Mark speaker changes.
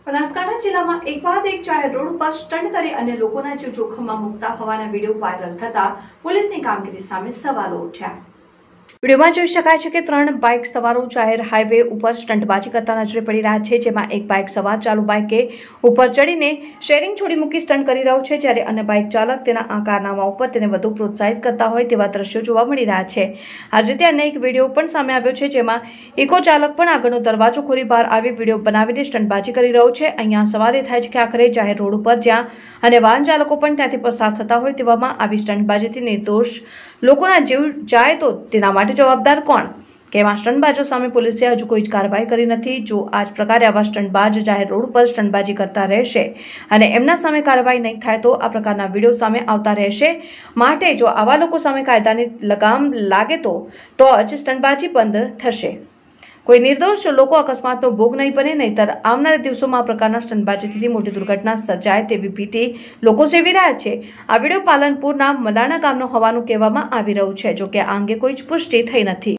Speaker 1: બનાસકાંઠા જિલ્લામાં એક બાદ એક જાહેર રોડ ઉપર સ્ટન્ટ કરી અને લોકોના જીવ જોખમમાં મૂકતા હોવાના વિડીયો વાયરલ થતા પોલીસની કામગીરી સામે સવાલો ઉઠ્યા। વિડીયોમાં જોઈ શકાય છે કે 3 બાઇક સવારો જાહેર હાઈવે ઉપર સ્ટંટબાજી કરતા નજરે પડી રહ્યા છે, જેમાં એક બાઇક સવાર ચાલુ બાઇકે ઉપર ચડીને શેરિંગ છોડી મૂકી સ્ટન્ટ કરી રહ્યો છે, જ્યારે અન્ય બાઇક ચાલક તેના કારનામા ઉપર તેને વધુ પ્રોત્સાહિત કરતા હોય તેવા દ્રશ્યો જોવા મળી રહ્યા છે। આ જ રીતે અન્ય એક વિડીયો પણ સામે આવ્યો છે, જેમાં ઇકો ચાલક પણ આગળનો દરવાજો ખોલી બહાર આવી વિડીયો બનાવીને સ્ટંટબાજી કરી રહ્યો છે। અહીંયા સવાલ એ થાય છે કે આખરે જાહેર રોડ ઉપર જ્યાં અને વાહન ચાલકો પણ ત્યાંથી પસાર થતા હોય તેવામાં આવી સ્ટંટબાજીથી નિર્દોષ લોકોના જીવ જાય તો તેના માટે જવાબદાર કોણ? કેવા સ્ટંટબાજો સામે પોલીસે હજુ કોઈ જ કાર્યવાહી કરી નથી। જો આ જ પ્રકારે આવા સ્ટંટબાજ જાહેર રોડ પર સ્ટંટબાજી કરતા રહેશે અને એમના સામે કાર્યવાહી નહીં થાય તો આ પ્રકારના વિડીયો સામે આવતા રહેશે। માટે જો આવા લોકો સામે કાયદાની લગામ લાગે તો જ સ્ટંટબાજી બંધ થશે। કોઈ નિર્દોષ લોકો અકસ્માતનો ભોગ નહીં બને, નહીતર આવનારા દિવસોમાં આ પ્રકારના સ્ટંટબાજીથી મોટી દુર્ઘટના સર્જાય તેવી ભીતિ લોકો સેવી રહ્યા છે। આ વિડીયો પાલનપુરના મલાણા ગામનો હોવાનું કહેવામાં આવી રહ્યું છે, જો કે આ અંગે કોઈ જ પુષ્ટિ થઈ નથી।